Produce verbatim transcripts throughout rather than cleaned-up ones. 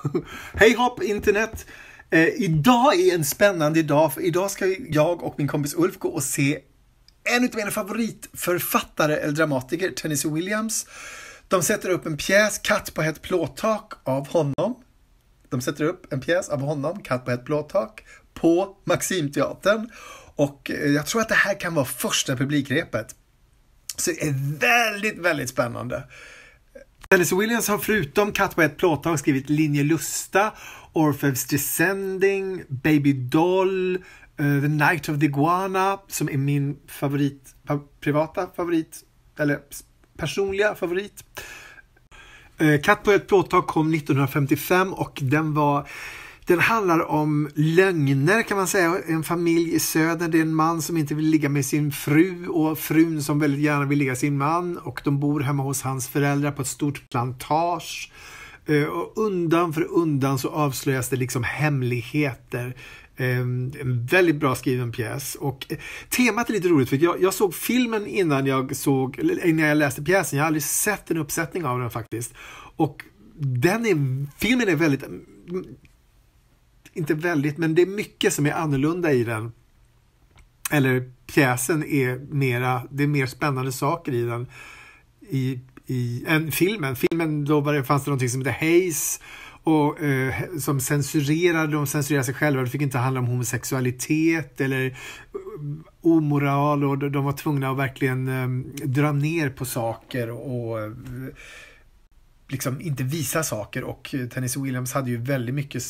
Hej hopp internet! Eh, idag är en spännande dag, för idag ska jag och min kompis Ulf gå och se en av mina favoritförfattare eller dramatiker, Tennessee Williams. De sätter upp en pjäs, Katt på ett plåttak, av honom. De sätter upp en pjäs av honom, Katt på ett plåttak, på Maximteatern. Och eh, jag tror att det här kan vara första publikrepet. Så det är väldigt, väldigt spännande. Tennessee Williams har förutom Katt på ett plåttak skrivit Linje Lusta, Orpheus Descending, Baby Doll, uh, The Night of the Iguana, som är min favorit, privata favorit, eller personliga favorit. Uh, Katt på ett plåttak kom nittonhundrafemtiofem och den var... Den handlar om lögner, kan man säga. En familj i söder, det är en man som inte vill ligga med sin fru och frun som väldigt gärna vill ligga sin man, och de bor hemma hos hans föräldrar på ett stort plantage. Och undan för undan så avslöjas det liksom hemligheter. En väldigt bra skriven pjäs, och temat är lite roligt, för jag, jag såg filmen innan jag såg innan jag läste pjäsen. Jag har aldrig sett en uppsättning av den faktiskt, och den är, filmen är väldigt, inte väldigt, men det är mycket som är annorlunda i den. Eller pjäsen är mera, det är mer spännande saker i den i, i en filmen. Filmen då var det, fanns det någonting som heter Haze, och eh, som censurerade, de censurerade sig själva. Det fick inte handla om homosexualitet eller omoral, och de var tvungna att verkligen eh, dra ner på saker och eh, liksom inte visa saker. Och Tennessee Williams hade ju väldigt mycket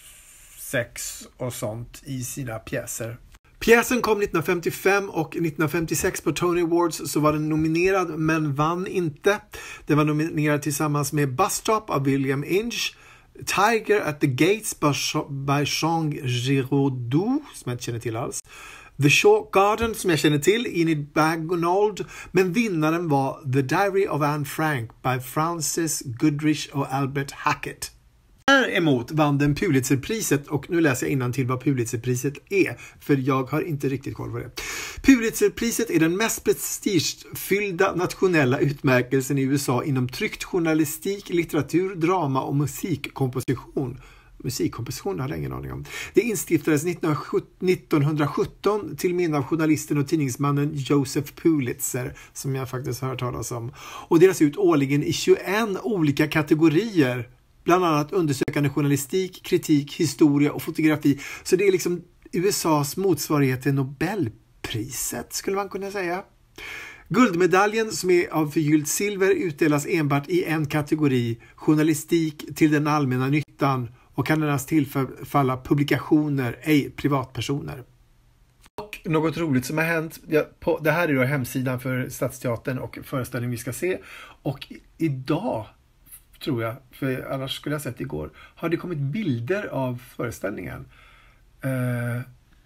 sex och sånt i sina pjäser. Pjäsen kom nittonhundrafemtiofem, och nittonhundrafemtiosex på Tony Awards så var den nominerad men vann inte. Den var nominerad tillsammans med Bus Stop av William Inge, Tiger at the Gates by Jean Giraudoux, som jag inte känner till alls, The Short Garden, som jag känner till, Enid Bagnold, men vinnaren var The Diary of Anne Frank by Frances Goodrich och Albert Hackett. Däremot vann den Pulitzerpriset, och nu läser jag innantill vad Pulitzerpriset är, för jag har inte riktigt koll på det. Pulitzerpriset är den mest prestigefyllda nationella utmärkelsen i U S A inom tryckt journalistik, litteratur, drama och musikkomposition. Musikkomposition hade jag ingen aning om. Det instiftades nittonhundrasjutton till minne av journalisten och tidningsmannen Joseph Pulitzer, som jag faktiskt har hört talas om, och delas ut årligen i tjugoen olika kategorier. Bland annat undersökande journalistik, kritik, historia och fotografi. Så det är liksom U S A:s motsvarighet till Nobelpriset, skulle man kunna säga. Guldmedaljen, som är av förgyllt silver, utdelas enbart i en kategori, journalistik till den allmänna nyttan, och kan endast tillfalla publikationer, ej privatpersoner. Och något roligt som har hänt, ja, på, det här är då hemsidan för Stadsteatern och föreställningen vi ska se, och i, idag... tror jag, för annars skulle jag sett igår, har det kommit bilder av föreställningen. Eh,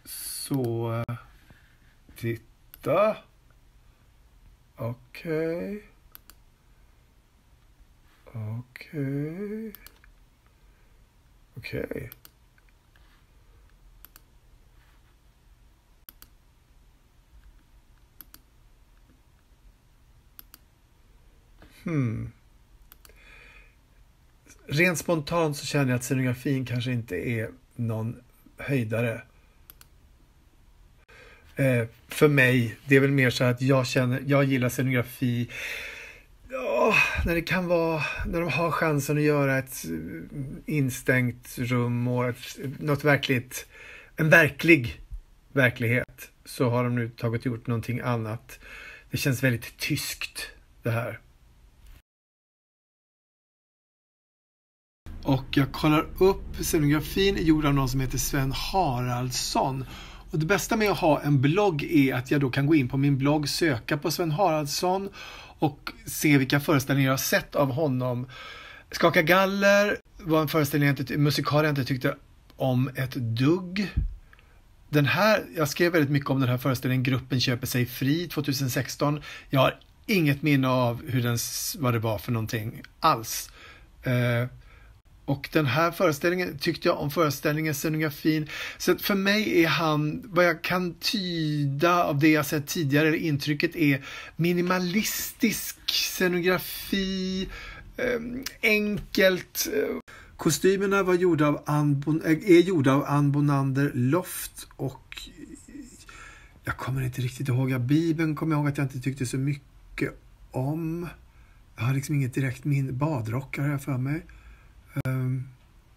så titta. Okej. Okej. Okej. Hmm. Rent spontant så känner jag att scenografin kanske inte är någon höjdare. Eh, för mig, det är väl mer så att jag känner, jag gillar scenografi ja, när det kan vara, när de har chansen att göra ett instängt rum och ett, något verkligt, en verklig verklighet, så har de nu tagit gjort någonting annat. Det känns väldigt tyskt, det här. Och jag kollar upp, scenografin är gjord av någon som heter Sven Haraldsson. Och det bästa med att ha en blogg är att jag då kan gå in på min blogg, söka på Sven Haraldsson och se vilka föreställningar jag har sett av honom. Skaka galler var en föreställning, jag musikal jag inte tyckte om ett dugg. Den här, jag skrev väldigt mycket om den här föreställningen, Gruppen köper sig fri, tjugohundrasexton. Jag har inget minne av hur den, vad det var för någonting alls. Eh, Och den här föreställningen tyckte jag om, föreställningen, scenografin. Så för mig är han, vad jag kan tyda av det jag sett tidigare, intrycket är minimalistisk scenografi, enkelt, Kostymerna var gjorda av Ann, är gjorda av Ann Bonander Loft och jag kommer inte riktigt ihåg. Ja, Bibeln kommer jag ihåg att jag inte tyckte så mycket om. Jag har liksom inget direkt min badrockar här för mig. Um,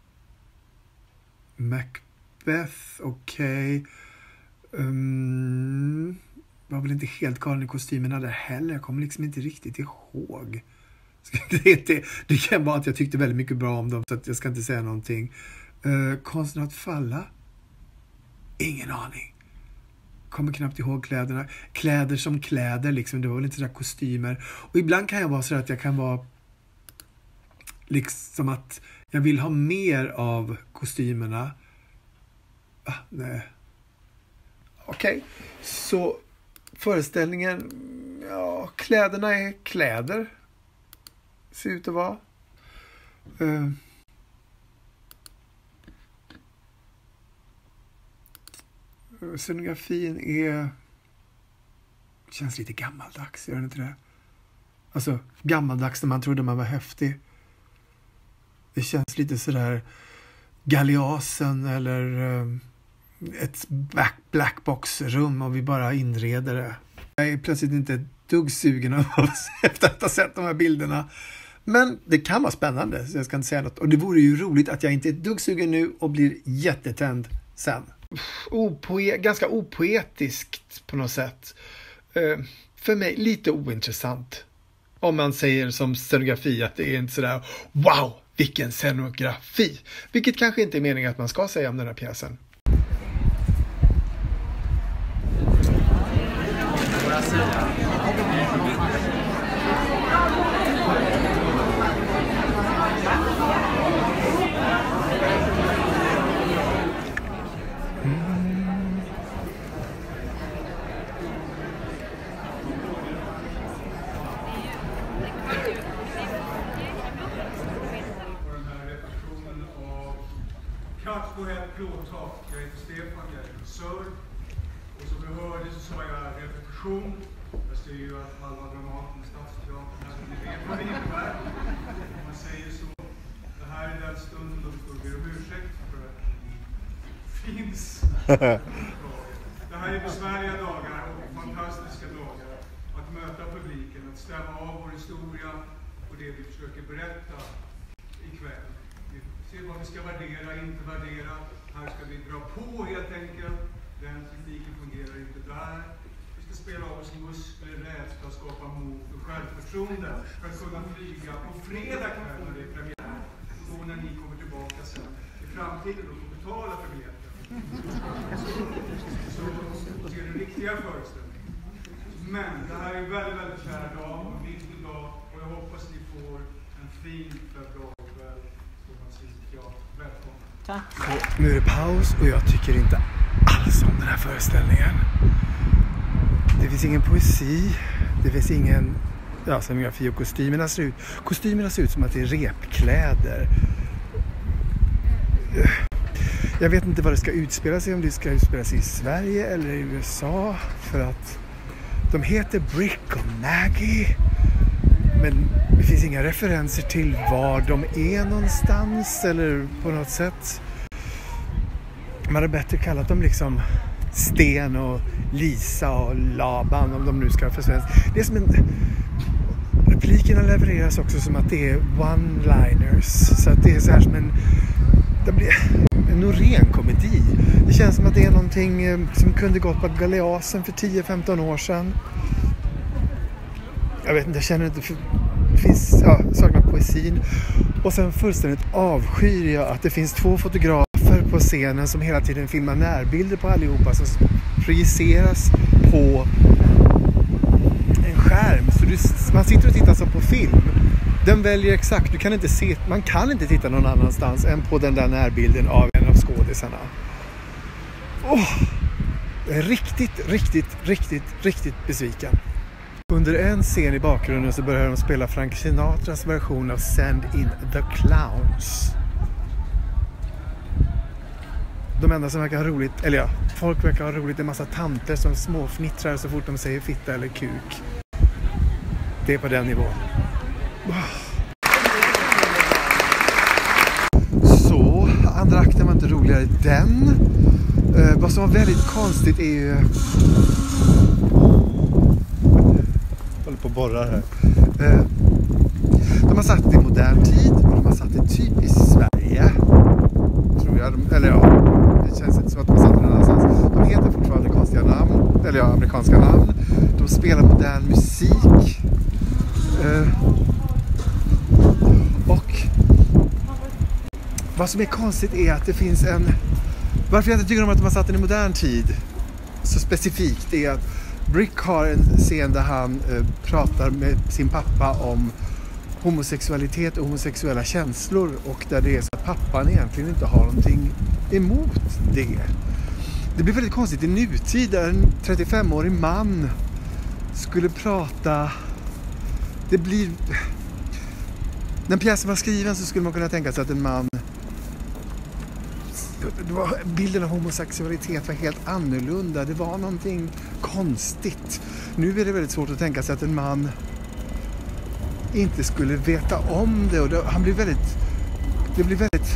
Macbeth, okej. Okay. Um, var väl inte helt galen i kostymerna där heller. Jag kommer liksom inte riktigt ihåg. Det, inte, det kan vara att jag tyckte väldigt mycket bra om dem så att jag ska inte säga någonting. Uh, konsten att falla? Ingen aning. Kommer knappt ihåg kläderna. Kläder som kläder liksom. Det var väl inte sådär kostymer. Och ibland kan jag vara så att jag kan vara liksom att jag vill ha mer av kostymerna. Ah, nej. Okej. Okay. Så föreställningen, ja, kläderna är kläder. Ser ut att vara. Uh. Scenografin är känns lite gammaldags, gör det inte det? Alltså gammaldags när man trodde man var häftig. Det känns lite sådär Galeasen eller uh, ett black, blackbox-rum och vi bara inreder det. Jag är plötsligt inte ett dugg sugen av efter att ha sett de här bilderna. Men det kan vara spännande, så jag ska inte säga något. Och det vore ju roligt att jag inte är ett dugg sugen nu och blir jättetänd sen. Opoe- ganska opoetiskt på något sätt. Uh, för mig lite ointressant. Om man säger som scenografi att det är inte sådär wow, vilken scenografi. Vilket kanske inte är meningen att man ska säga om den här pjäsen. Katt på ett plåttak. Jag heter Stefan, jag är regissör. Och som du hörde så sa jag repetition. Jag ser ju att halva Dramaten är Stadsteatern. Alltså ni vet vad det innebär. Om man säger så. Det här är den stunden då vi får be om ursäkt för att det finns. Det här är besvärliga dagar och fantastiska dagar. Att möta publiken, att stämma av vår historia och det vi försöker berätta ikväll. Se vad vi ska värdera, inte värdera. Här ska vi dra på helt enkelt. Den tekniken fungerar inte där. Vi ska spela av oss muskler, rädsla, skapa mod och självförtroende för att kunna flyga på fredag kväll när det är premiär. Och då när ni kommer tillbaka sen i framtiden och får betala för biljetten. Så ser det riktiga föreställningen. Men det här är en väldigt, väldigt kär dag och en viktig dag. Och jag hoppas ni får en fin februarkväll. Tack. Och nu är det paus och jag tycker inte alls om den här föreställningen. Det finns ingen poesi, det finns ingen ja, scenografi och kostymerna ser ut. Kostymerna ser ut som att det är repkläder. Jag vet inte vad det ska utspela sig, om det ska utspela sig i Sverige eller i U S A. För att de heter Brick och Maggie. Men det finns inga referenser till var de är någonstans eller på något sätt. Man hade bättre kallat dem liksom Sten och Lisa och Laban om de nu ska för svensk. Det är som en... Replikerna levereras också som att det är one-liners. Så att det är så här som en... Det blir en Norén komedi. Det känns som att det är någonting som kunde gått på Galeasen för tio femton år sedan. Jag vet inte, jag känner inte för, det finns, ja, saknar poesin. Och sen fullständigt avskyr jag att det finns två fotografer på scenen som hela tiden filmar närbilder på allihopa som projiceras på en skärm. Så du, man sitter och tittar så på film. Den väljer exakt, du kan inte se, man kan inte titta någon annanstans än på den där närbilden av en av skådisarna. Åh, jag är riktigt, riktigt, riktigt, riktigt besviken. Under en scen i bakgrunden så börjar de spela Frank Sinatras version av Send in the Clowns. De enda som verkar ha roligt, eller ja, folk verkar ha roligt, är en massa tanter som småfnittrar så fort de säger fitta eller kuk. Det är på den nivån. drakten var inte roligare den. Uh, vad som var väldigt konstigt är ju... Jag håller på att borra här. Uh, de har satt det i modern tid och de har satt det typ i Sverige. Tror jag. Eller ja, det känns inte som att de har satt det någon annanstans. De heter fortfarande konstiga namn. Eller ja, amerikanska namn. De spelar modern musik. Uh, och vad som är konstigt är att det finns en... Varför jag inte tycker om att de har satt den i modern tid så specifikt är att Brick har en scen där han uh, pratar med sin pappa om homosexualitet och homosexuella känslor, och där det är så att pappan egentligen inte har någonting emot det. Det blir väldigt konstigt i nutid där en trettiofemårig man skulle prata... Det blir... När pjäsen var skriven så skulle man kunna tänka sig att en man... Det var, bilden av homosexualitet var helt annorlunda. Det var någonting konstigt. Nu är det väldigt svårt att tänka sig att en man inte skulle veta om det. Och det, han blir väldigt... Det blir väldigt...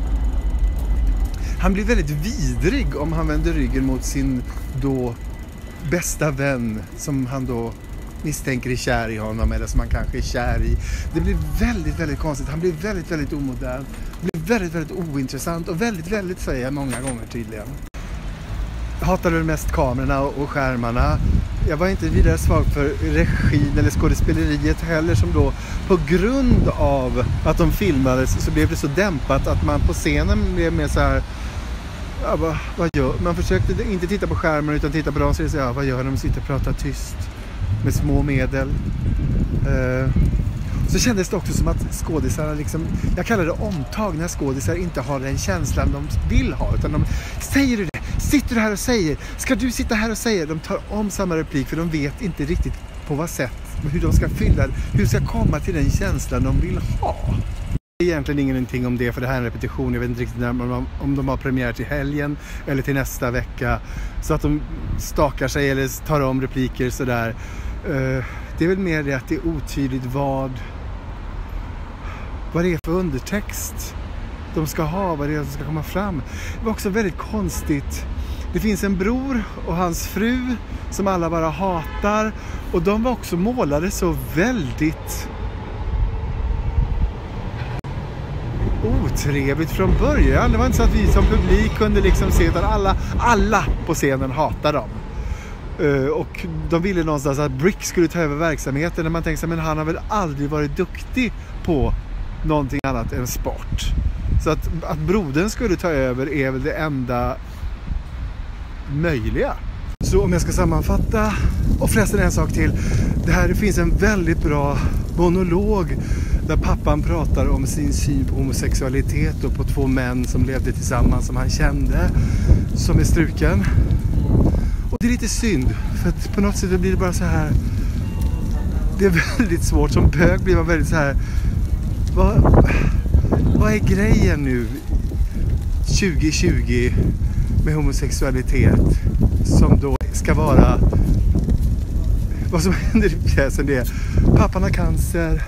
Han blir väldigt vidrig om han vänder ryggen mot sin då bästa vän som han då misstänker är kär i honom, eller som han kanske är kär i. Det blir väldigt, väldigt konstigt. Han blir väldigt, väldigt omodern. Det blir väldigt, väldigt ointressant och väldigt, väldigt, säger jag många gånger tydligen. Jag hatade mest kamerorna och skärmarna. Jag var inte vidare svag för regin eller skådespeleriet heller, som då på grund av att de filmades så blev det så dämpat att man på scenen blev mer så här... Ja, vad, vad gör? Man försökte inte titta på skärmen utan titta på dem och säga, ja, vad gör de? Sitter och pratar tyst med små medel. Uh, så kändes det också som att skådisarna liksom, jag kallar det omtag, när skådisar inte har den känslan de vill ha, utan de säger du det, sitter du här och säger, ska du sitta här och säga, de tar om samma replik för de vet inte riktigt på vad sätt, hur de ska fylla, hur de ska komma till den känslan de vill ha. Det är egentligen ingenting om det, för det här är en repetition. Jag vet inte riktigt när, om, om de har premiär till helgen eller till nästa vecka, så att de stakar sig eller tar om repliker sådär. Uh, det är väl mer det att det är otydligt vad vad det är för undertext de ska ha, vad det är som ska komma fram. Det var också väldigt konstigt. Det finns en bror och hans fru som alla bara hatar, och de var också målade så väldigt otrevligt från början. Det var inte så att vi som publik kunde liksom se, utan alla, alla på scenen hatar dem. Uh, och de ville någonstans att Brick skulle ta över verksamheten, när man tänkte sig, men han har väl aldrig varit duktig på någonting annat än sport. Så att, att brodern skulle ta över är väl det enda möjliga. Så om jag ska sammanfatta, och förresten en sak till. Det här, det finns en väldigt bra monolog där pappan pratar om sin syn på homosexualitet och på två män som levde tillsammans som han kände, som är struken. Och det är lite synd, för att på något sätt blir det bara så här, det är väldigt svårt. Som bög blir man väldigt så här, vad, vad är grejen nu tjugo tjugo med homosexualitet, som då ska vara, vad som händer i pjäsen, det är pappan har cancer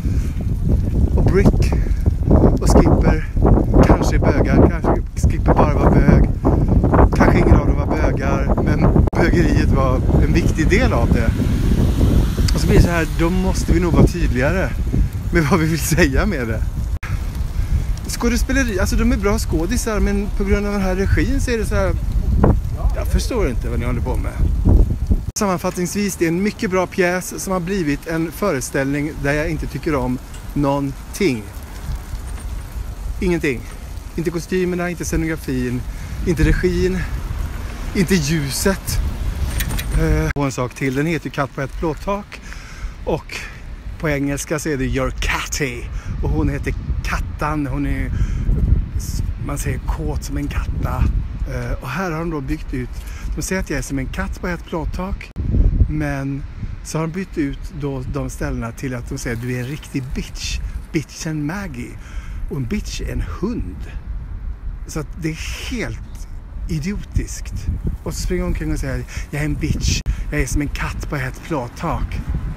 och Brick och Skipper kanske är bögar, kanske Skipper bara var bög, kanske ingen av dem var bögar, men bögeriet var en viktig del av det. Och så blir det så här, då måste vi nog vara tydligare med vad vi vill säga med det. Skådespeleri, alltså de är bra skådisar, men på grund av den här regin så är det så här, jag förstår inte vad ni håller på med. Sammanfattningsvis, det är en mycket bra pjäs som har blivit en föreställning där jag inte tycker om någonting. Ingenting. Inte kostymerna, inte scenografin, inte regin, inte ljuset. Uh, och en sak till, den heter Katt på ett plåttak, och på engelska så är det Your Catty, och hon heter Kattan, hon är, man säger, kåt som en katta. Uh, och här har de då byggt ut, de säger att jag är som en katt på ett plåttak, men så har de bytt ut då de ställena till att de säger att du är en riktig bitch, bitchen Maggie, och en bitch är en hund. Så att det är helt idiotiskt. Och så springer hon omkring och säger, jag är en bitch, jag är som en katt på ett plåttak.